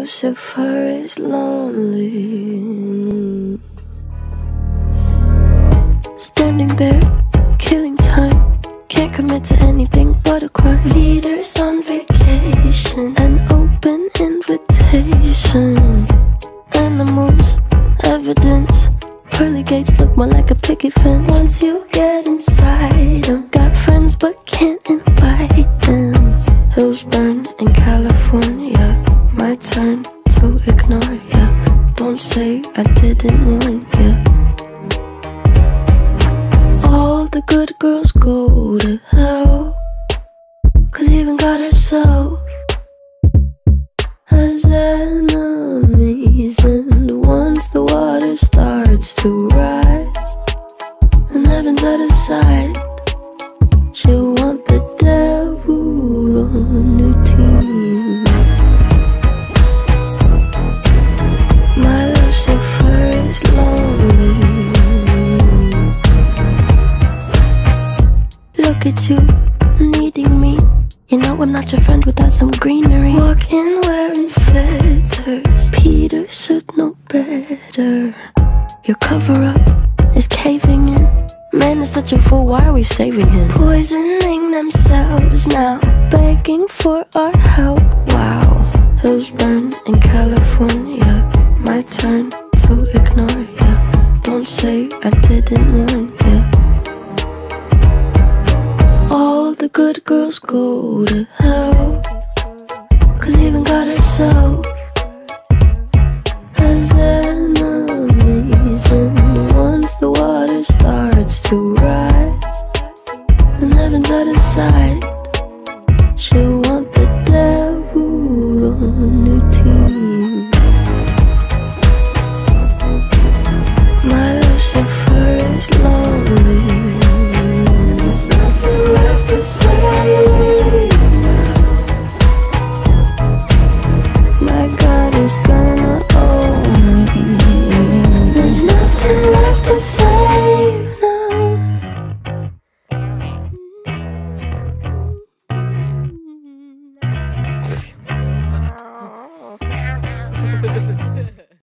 Lucifer is lonely, standing there, killing time. Can't commit to anything but a crime. Leaders on vacation, an open invitation. Animals, evidence. Pearly gates look more like a picket fence. Once you get inside them, got friends but can't invite them. Hills burn in California, my turn to ignore ya. Don't say I didn't warn ya. All the good girls go to hell, 'cause even God herself has enemies. And once the water starts to rise and heaven's out of sight, she'll want the devil on her team. My Lucifer is lonely. Look at you, needing me. You know I'm not your friend without some greenery. Walking wearing feathers, Peter should know better. Your cover-up is caving in. Man is such a fool, why are we saving him? Poisoning themselves now, begging for our help. Wow. Hills burn in California, my turn to ignore ya. Don't say I didn't warn ya. All the good girls go to hell, 'cause even God herself